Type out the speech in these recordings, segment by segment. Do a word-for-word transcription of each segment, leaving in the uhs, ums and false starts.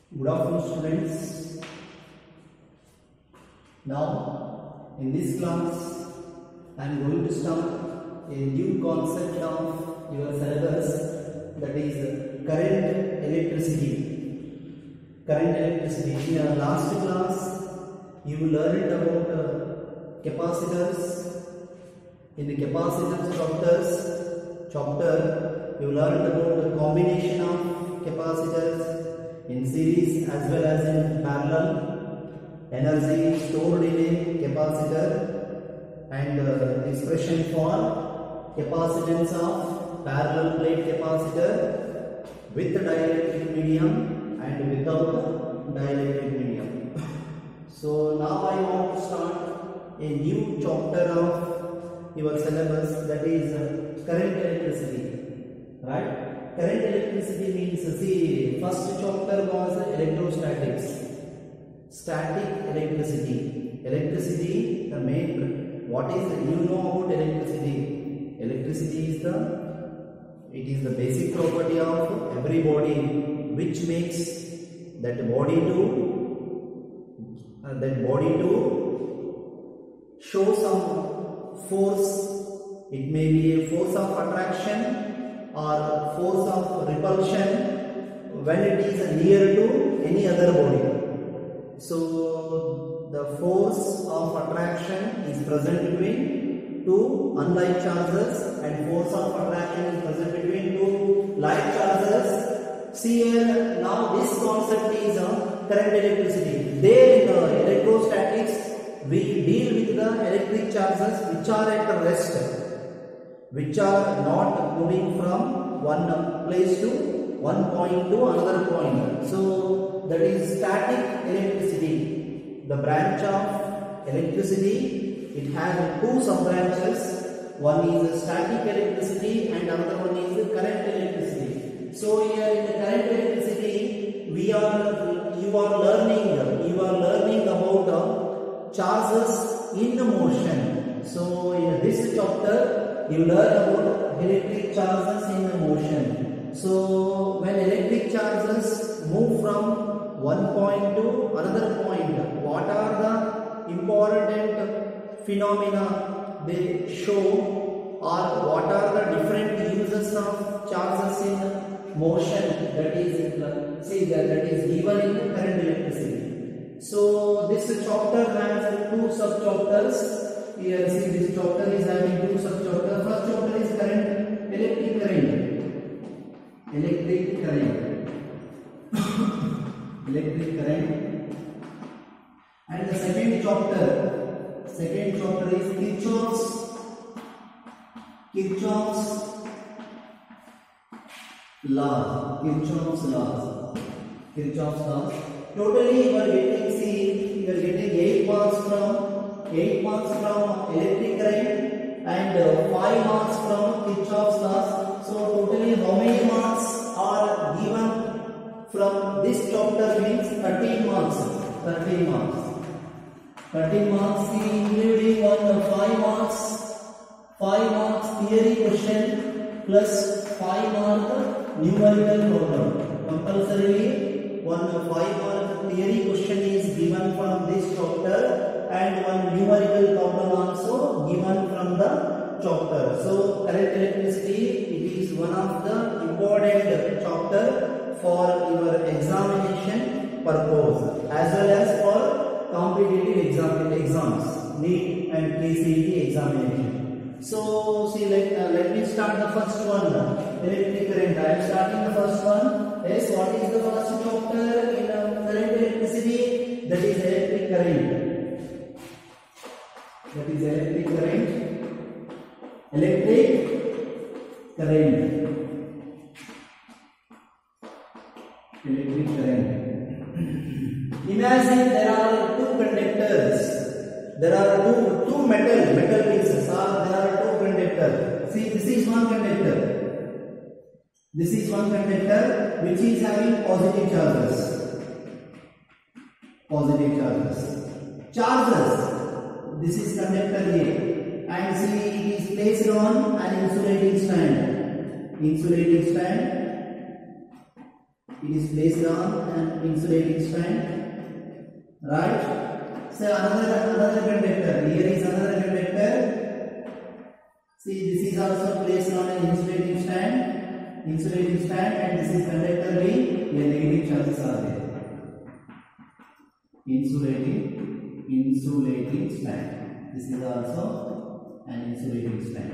Good afternoon, students. Now, in this class, I am going to start a new concept of your syllabus, that is current electricity. Current electricity. In your last class, you learned about uh, capacitors. In the capacitors chapters, chapter, you learned about the combination of capacitors in series as well as in parallel, energy stored in a capacitor, and uh, expression for capacitance of parallel plate capacitor with dielectric medium and without dielectric medium. So now I want to start a new chapter of your syllabus, that is uh, current electricity, right? Current electricity means, see, first chapter was electrostatics, static electricity. Electricity, the main, what is, you know about electricity? Electricity is the, it is the basic property of every body, which makes that body to, uh, that body to show some force. It may be a force of attraction or force of repulsion when it is near to any other body. So the force of attraction is present between two unlike charges, and force of attraction is present between two like charges. See here, now this concept is uh, current electricity. There in the electrostatics, we deal with the electric charges which are at rest, which are not moving from one place to one point to another point. So that is static electricity. The branch of electricity, it has two sub branches. One is static electricity and another one is current electricity. So here in the current electricity, we are you are learning you are learning about the charges in the motion. So in this chapter, you learn about electric charges in motion. So when electric charges move from one point to another point, what are the important phenomena they show, or what are the different uses of charges in motion? That is, see that that is given in current electricity. So this chapter has two sub chapters. Here, see, this chapter is having two sub-chapters. First chapter is current, electric current, electric current, electric current, and the second chapter, second chapter is Kirchhoff's, Kirchhoff's law, Kirchhoff's laws, Kirchhoff's laws. Totally, you are getting, see, you are getting eight marks from. eight marks from electric current and uh, five marks from Kirchhoff's laws. So totally how many marks are given from this chapter means thirteen marks. thirteen marks. thirteen marks including one uh, five marks, five marks theory question plus five mark numerical problem. Compulsorily one uh, five mark theory question is given from this chapter, and one numerical problem also given from the chapter. So current electricity, it is one of the important chapter for your examination purpose as well as for competitive exam exams, NEET and K C E T examination. So see, let uh, let me start the first one, electric current. I am starting the first one. Yes, what is the first chapter in uh, current electricity? That is electric current. That is electric current. Electric current. Electric current. Imagine there are two conductors. There are two two metal metal pieces. Or there are two conductors. See, this is one conductor. This is one conductor which is having positive charges. Positive charges. Charges. This is conductor A, and see, it is placed on an insulating stand. Insulating stand. It is placed on an insulating stand, right? So another another conductor. Here is another conductor. See, this is also placed on an insulating stand, insulating stand, and this is conductor B. Here negative charges are there. Insulating, insulating stand. This is also an insulating stand.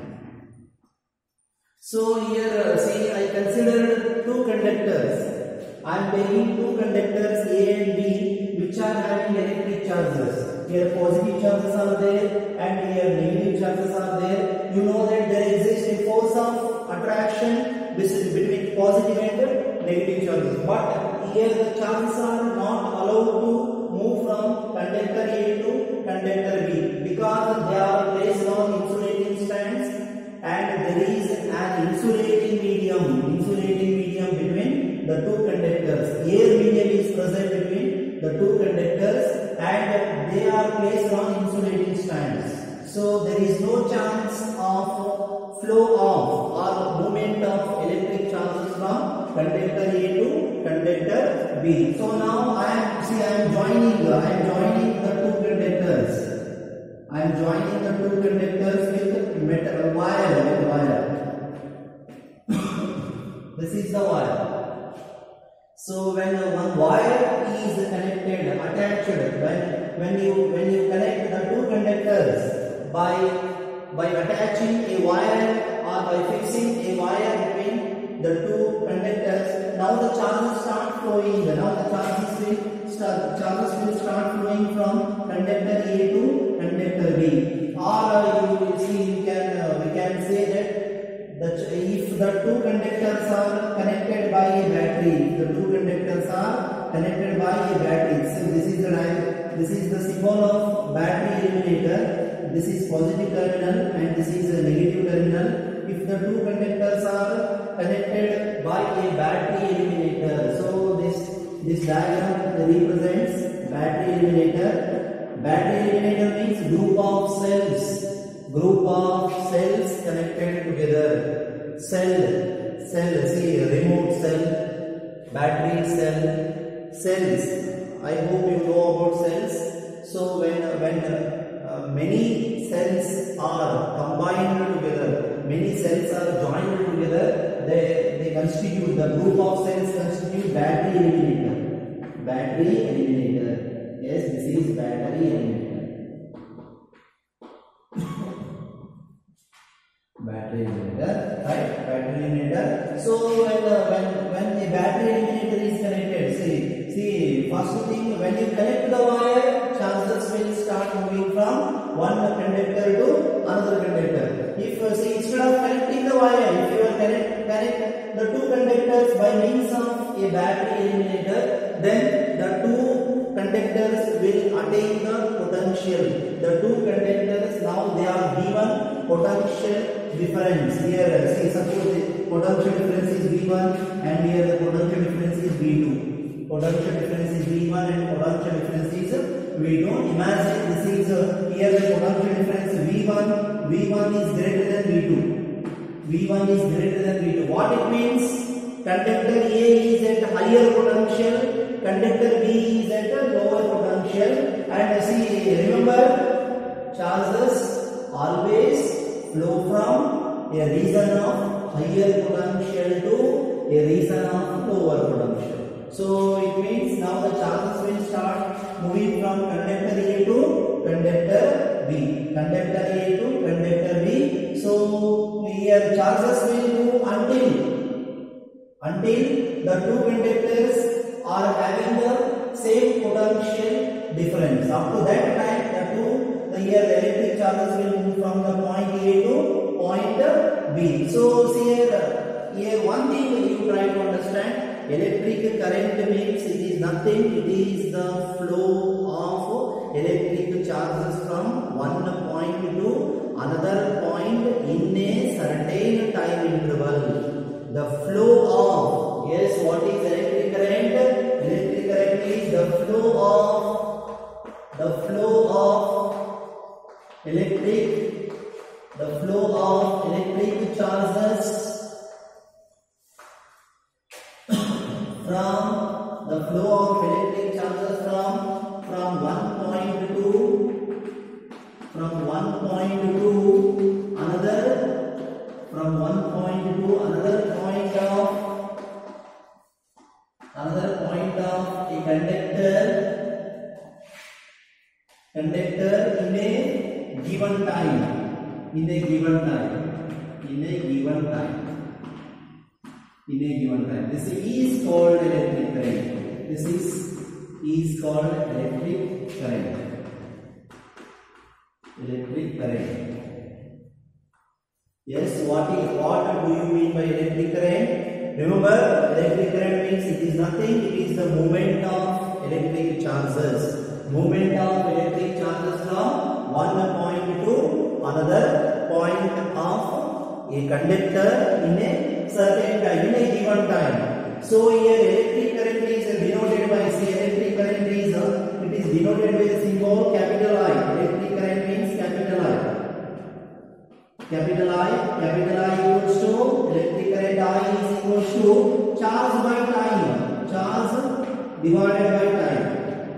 So here, uh, see, I considered two conductors. I am taking two conductors A and B, which are having electric charges. Here positive charges are there, and here negative charges are there. You know that there exists a force of attraction between positive and negative charges. But here the charges are not allowed to move from conductor A to conductor B because they are placed on insulating stands. And there is an insulating medium, insulating medium between the two conductors. Air medium is present between the two conductors, and they are placed on insulating stands. So there is no chance of flow of or movement of electric charges from conductor A to conductor B. So now I am see I am joining I am joining the two conductors. I am joining the two conductors with metal wire with wire. This is the wire. So when one wire is connected, attached, when when you when you connect the two conductors by by attaching a wire or by fixing a wire between the two conductors, now the charges start flowing. Now the charges will start charges will start flowing from conductor A to conductor B. Or uh, you will see you can uh, we can say that that if the two conductors are connected by a battery, if the two conductors are connected by a battery. So this is the this is the symbol of battery eliminator. This is positive terminal and this is a negative terminal. If the two conductors are connected by a battery eliminator, so this this diagram represents battery eliminator. Battery eliminator means group of cells, group of cells connected together. Cell, cell, see remote cell, battery cell, cells. I hope you know about cells. So when when uh, many cells are combined together, many cells are joined together, they they constitute the group of cells constitute battery eliminator. Battery eliminator. Yes, this is battery eliminator. Battery eliminator, right? Battery eliminator. So when uh, when when a battery eliminator is connected, see see first thing when you connect the wire, charges will start moving from one conductor to another conductor. If uh, see instead of connecting the wire, if you are connect connect the two conductors by means of a battery eliminator, then the two conductors will attain the potential. The two conductors now they are given potential difference. Here see suppose the potential difference is V one and here the potential difference is V two. Potential difference is V one and potential difference is V two. Imagine this is uh, here the potential difference V one. V one is greater than V two. V one is greater than V two. What it means? Conductor A is at higher potential, conductor B is at a lower potential, and see remember charges always flow from a region of higher potential to a region of lower potential. So it means now the charges will start moving from conductor A to conductor B. Conductor A to conductor B. So here charges will move until until the two conductors are having the same potential difference. Up to that time, the two the here the electric charges will move from the point A to point B. So see here, here one thing you try to understand: electric current means it is nothing. It is the flow of electric charges from one point to another point in a certain time interval. The flow of, yes, what is electric current? Electric current is the flow of, the flow of electric, the flow of electric charges from from the flow of electric charges from from one point to from one point to another from one point to another point of another point of a conductor conductor in a given time in a given time in a given time in a given time. This is called electric current. This is is called electric current. Electric current. Yes, what is what do you mean by electric current? Remember, electric current means it is nothing. It is the movement of electric charges. Movement of electric charges from one point to another point of a conductor in a certain time, in a given time. So here electric current is denoted by, see, electric current is uh, it is denoted by the symbol capital I. Electric current means capital I. Capital I, capital I equals to electric current I is equals to charge by time. Charge divided by time.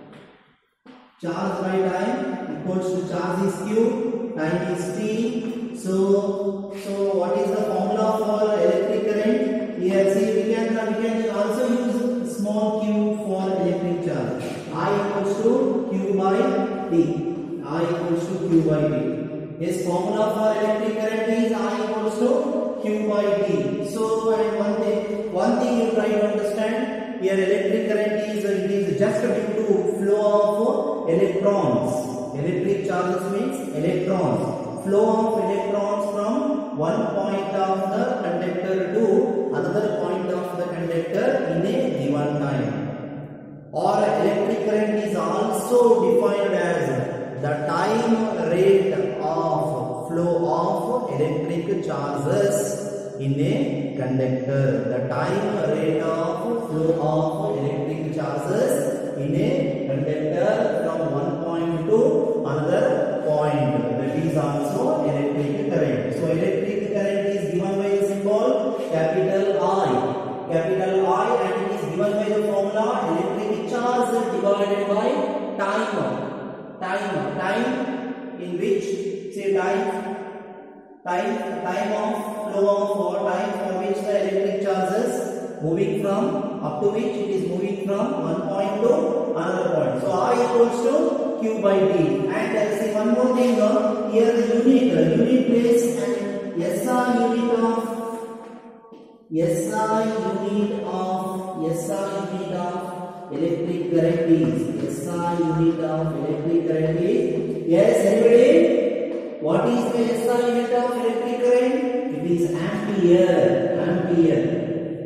Charge by time equals to charge is Q, time is T. So, so what is the formula for electric current? Here, see, we can we can also use small q for electric charge. I equals to Q by T. I equals to Q by T. Yes, formula for electric current is I equals to Q by T. So, and one thing, one thing you try to understand here, electric current is it is just due to flow of electrons. Electric charges means electrons. Flow of electrons from one point of the conductor to another point of the conductor in a given time. Or electric current is also defined as the time rate of flow of electric charges in a conductor. The time rate of flow of electric charges in a conductor from one point to another point. That is also electric current. So electric current is given by the symbol capital I. Capital I, and it is given by the formula electric charge divided by time. Time. Time in which, say, time time time of flow of or time for which the electric charges moving from, up to which it is moving from one point to another point. So I equals to Q by T. And uh, see, one more thing, uh, here the unit uh, unit place and S I unit of S I unit of S I unit of electric current is S I unit of electric current is, yes, anybody? What is the S I unit of electric current? It is ampere. Ampere.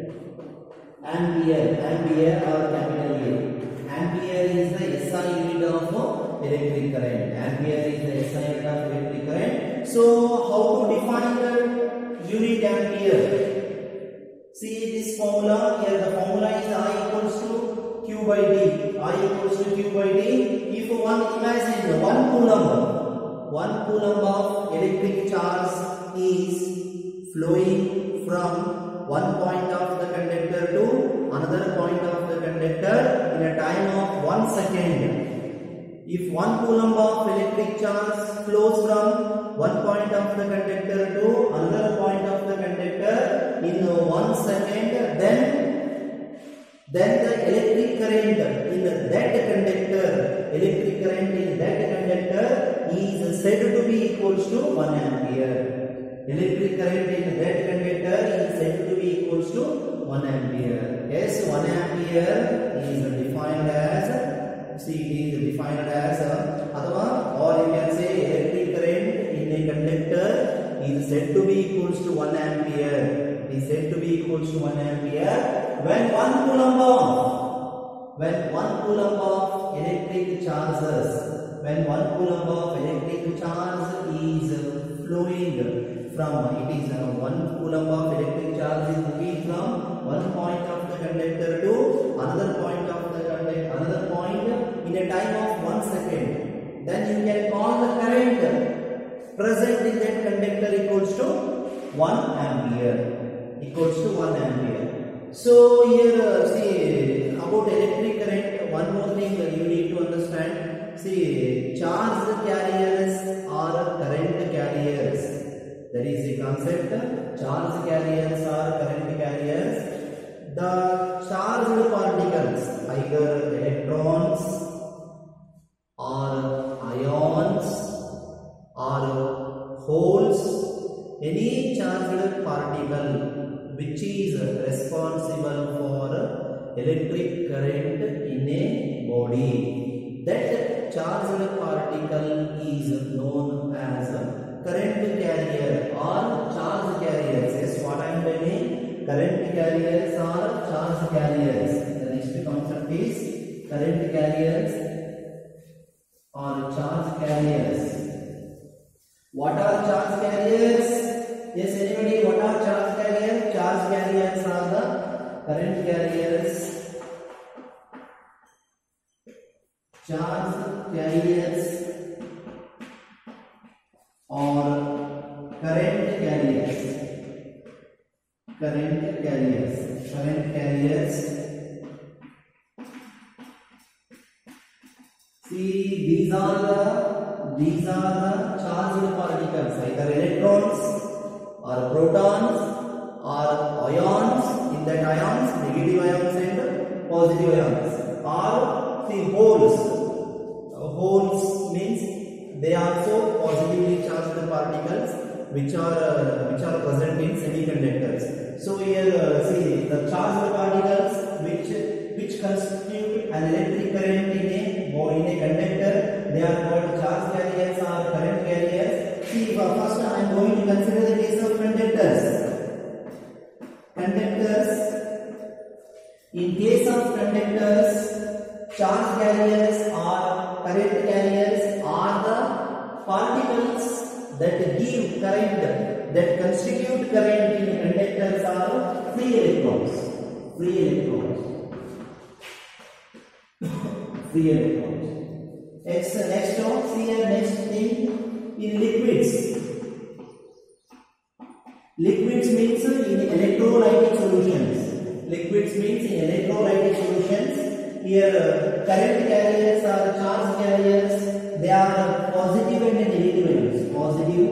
Ampere. Ampere or capital A. Ampere is the S I unit of electric current. Ampere is the S I unit of electric current. So how to define the unit ampere? See this formula here. The formula is I equals to Q by D. I equals to Q by D. If one imagine one coulomb, one coulomb of electric charge is flowing from one point of the conductor to another point of the conductor in a time of one second. If one coulomb of electric charge flows from one point of the conductor to another point of the conductor in one second, then then the electric current in that conductor, electric current in that conductor is said to be equals to one ampere. Electric current in that conductor is said to be equals to one ampere. Yes, one ampere is defined as, see, it is defined as uh, or you can say electric current in a conductor is said to be equals to one ampere. It is said to be equals to one ampere when one coulomb of when one coulomb of electric charges when one coulomb of electric charge is flowing from, it is uh, one coulomb of electric charge is moving from one point of the conductor to another point of the conductor, another point in a time of one second. Then you can call the current present in that conductor equals to one ampere. Equals to one ampere. So here uh, see about electric current, one more thing uh, you need to understand. See, charged carriers are current carriers. That is the concept. Charged carriers are current carriers. The charged particles, either electrons or ions or holes, any charged particle which is responsible for electric current in a body, that charged particle is known as current carrier or charge carriers. Yes, what I am telling, current carriers or charge carriers. The next concept is current carriers or charge carriers. What are charge carriers? Yes, anybody, what are charge carriers? Charge carriers are the current carriers. Charge carriers or current carriers. Current carriers. Current carriers. See, these are the these are the charged particles, either electrons or protons or ions. In that ions, negative ions and positive ions, or see holes. Holes means they are also positively charged particles which are uh, which are present in semiconductors. So here uh, see the charged particles which which constitute an electric current in a or in a conductor, they are called charge carriers or current carriers. See, first I am going to consider the case of conductors. Conductors. In case of conductors, charge carriers or current carriers are the particles that give current, that constitute current in conductors are free electrons. Free electrons. Free electrons. Next, next one, see here, next thing, in liquids. Liquids means in electrolytic solutions. Liquids means in electrolytic solutions. Here, uh, current carriers are charge carriers. They are positive and negative ions. Positive,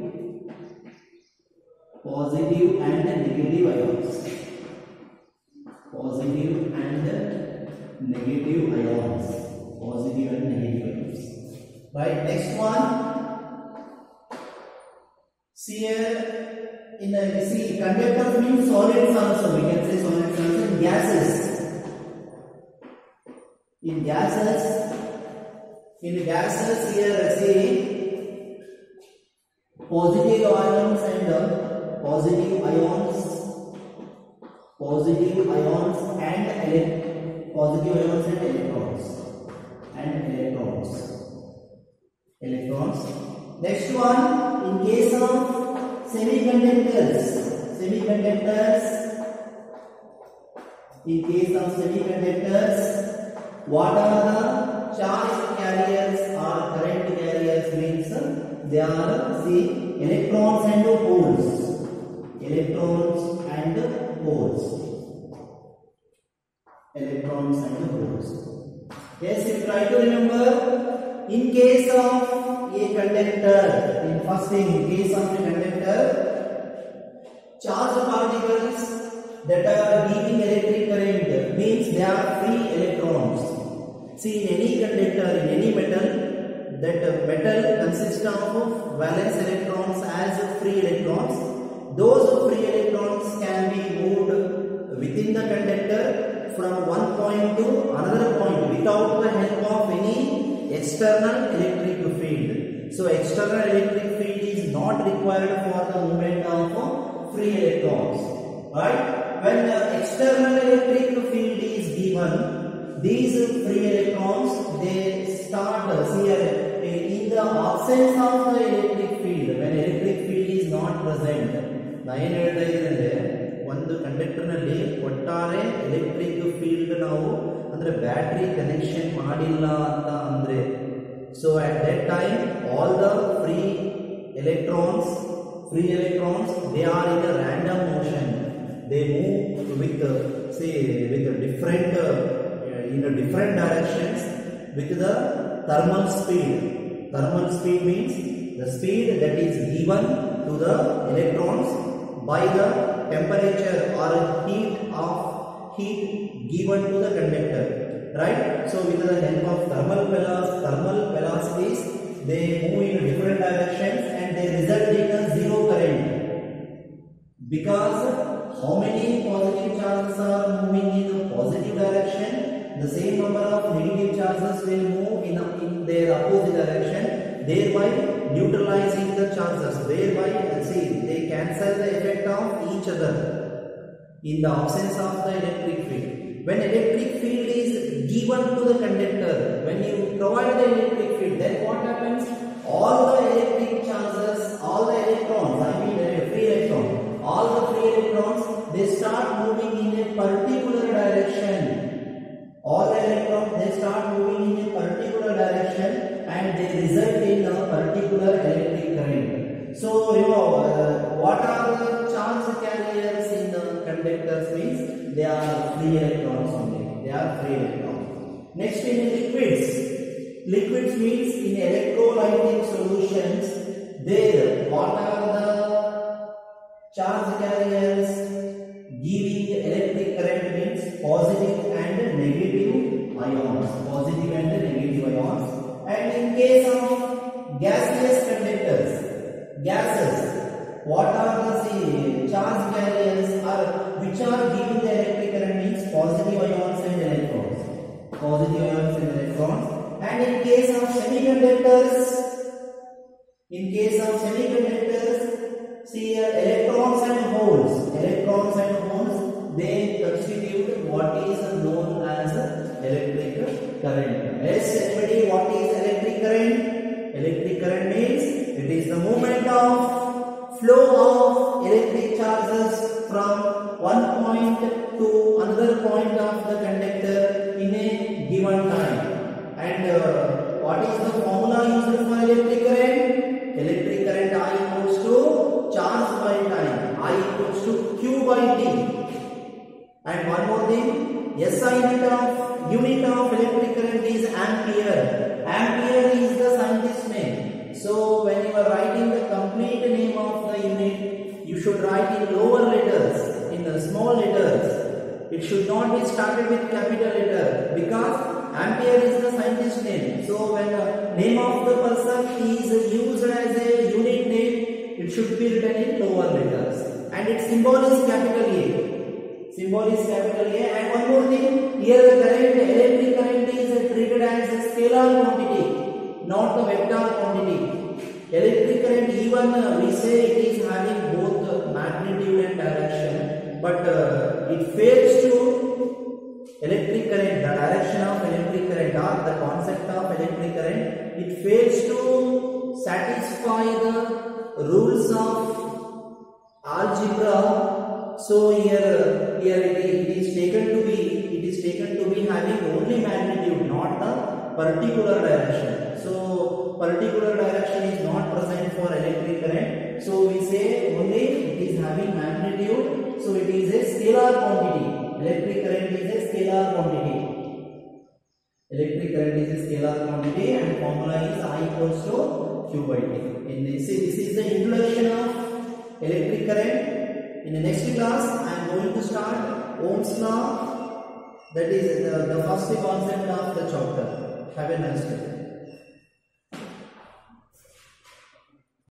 positive and negative ions. Positive and negative ions. Positive and negative ions. Right. Next one. See here. In a see, conductors means solids also. We can say solids also. In gases. In gases. In gases here, see, positive ions and uh, positive ions, positive ions and ele- positive ions and electrons, and electrons, electrons. Next one, in case of semiconductors, semiconductors. In case of semiconductors, what are the charge carriers or current carriers? Means they are see electrons and holes. Electrons and holes. Electrons and holes. Yes, you try to remember. In case of a conductor, in first thing, in case of a conductor, charged particles that are giving electric current means they are free electrons. See, in any conductor, in any metal, that metal consists of valence electrons as free electrons. Those free electrons can be moved within the conductor from one point to another point without the help of any external electric field. So, external electric field is not required for the movement of free electrons. Right? When the external electric field is given, these free electrons, they start here in the absence of the electric field. When electric field is not present, nine ಒಂದು conductor ನಲ್ಲಿ ಒಟ್ಟಾರೆ electric field ನಾವು ಅಂದ್ರೆ battery connection ಮಾಡಿಲ್ಲ ಅಂತ ಅಂದ್ರೆ, so at that time all the free electrons free electrons they are in a random motion. they move with uh, say with a different uh, in a different directions with the thermal speed. Thermal speed means the speed that is given to the electrons by the temperature or heat of heat given to the conductor, right? So with the help of thermal velocities, thermal velocities, they move in different directions and they result in a zero current. Because how many positive charges are moving in the positive direction, the same number of negative charges will move in, a, in their opposite direction, thereby neutralizing the charges. Thereby, see, they cancel the effect of each other in the absence of the electric field. When electric field is given to the conductor, when you provide the electric field, then what happens? All the electric charges, all the electrons, I mean the free electrons, all the free electrons, they start moving in a particular direction. All the electrons, they start moving in a particular direction and they result in a particular electric current. So, you know, uh, what are the charge carriers in the conductors means? They are free electrons only. They are free electrons. Next, in liquids. Liquids means in electrolytic solutions, there, what are the charge carriers giving electric current means positive and negative ions. Positive and negative ions. And in case of gaseous conductors, gases, what are the say, charge carriers are which are giving the electric current means positive ions and electrons. Positive ions and electrons. And in case of semiconductors, in case of semiconductors, see uh, electrons and holes. Electrons and holes, they constitute what is known as electric current. Yes, anybody, what is electric current? Electric current means it is the movement of flow of electric charges from one point to another point of the conductor in a given time. And uh, what is the formula used for electric current? Electric current I equals to charge by time. I equals to Q by T. And one more thing, S I unit of unit of electric current is ampere. Ampere is the scientist name. So when you are writing the complete name of the unit, you should write in lower letters, in the small letters. It should not be started with capital letter because ampere is the scientist name. So when the name of the person is used as a unit name, it should be written in lower letters. And its symbol is capital A. Symbol is capital A. And one more thing, here the current, electric current is treated as a scalar quantity, not the vector quantity. Electric current, even uh, we say it is having both uh, magnitude and direction, but uh, it fails to electric current, the direction of electric current or the concept of electric current, it fails to satisfy the rules of algebra. So here, here it is, it is taken to be, it is taken to be having only magnitude, not the particular direction. So particular direction is not present for electric current. So we say only it is having magnitude. So it is a scalar quantity. Electric current is a scalar quantity. Electric current is a scalar quantity and formula is I equals to Q by T. In this, this is the introduction of electric current. In the next class, I am going to start Ohm's law. That is the, the first concept of the chapter. Have a nice day.